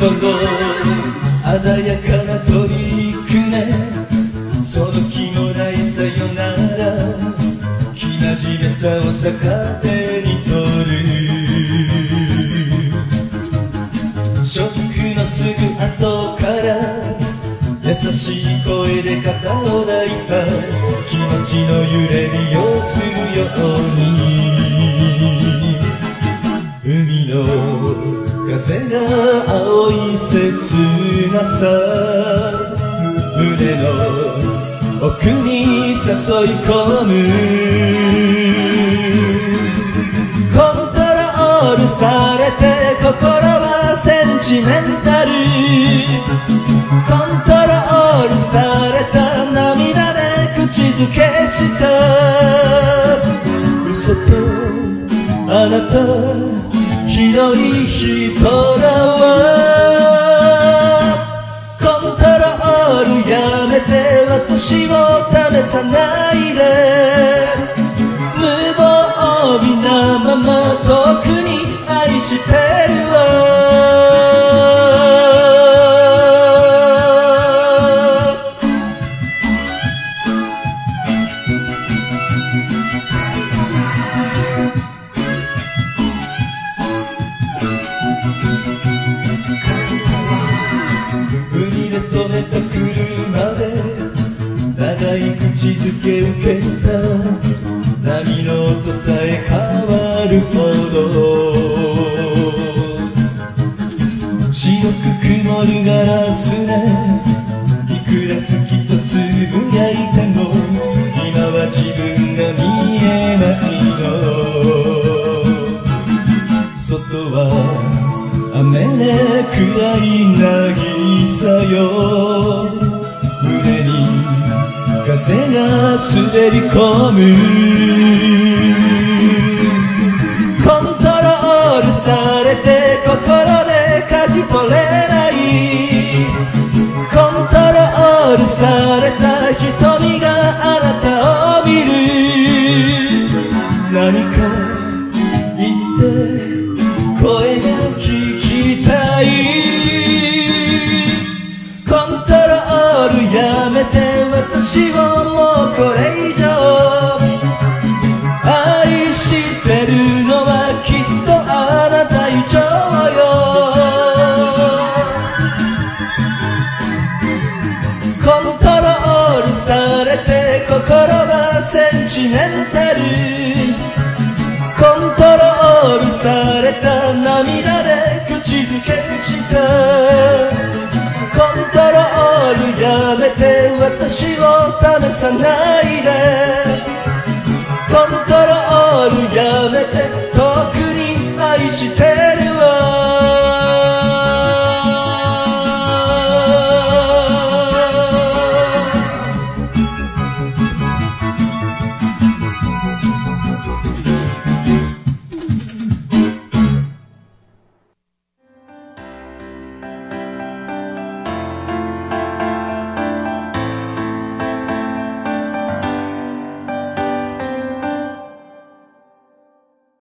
鮮やかなトリックね、その気もないさよなら、生真面目さを逆手に取る。ショックのすぐ後から優しい声で肩を抱いた、気持ちの揺れるよするように、海の風が青い切なさ、胸の奥に誘い込む。コントロールされて心はセンチメンタル、コントロールされた涙で口づけした。嘘とあなたひどい人だわ。コントロールやめて私を試さないで、無防備なまま遠くに愛してるわ。海で止めた車で長い口づけ受けた、波の音さえ変わるほど白く曇るガラスね、いくら好きとつぶやいても今は自分が見えないの。外は雨で暗い渚よ、胸に風が滑り込む。コントロールされて心で舵取れない、コントロールされた瞳があなたを見る。何か言って声が聞きたい。コントロールやめて私をもうこれ以上愛してるのはきっとあなた以上よ。コントロールされて心はセンチメンタル、コントロールされた涙で口づけした。コントロールやめて私を試さないで、コントロールやめて遠くに愛して